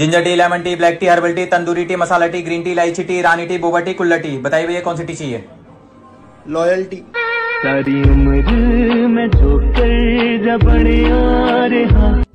Ginger tea, lemon tea, black tea, herbal tea, tandoori tea, masala tea, green tea, इलायची tea, रानी tea, boba tea, कुल्ला tea. बताइए भैया कौन सी टी चाहिए? लॉयल्टी। सारी उम्र मैं जो कर जब बड़े और हाँ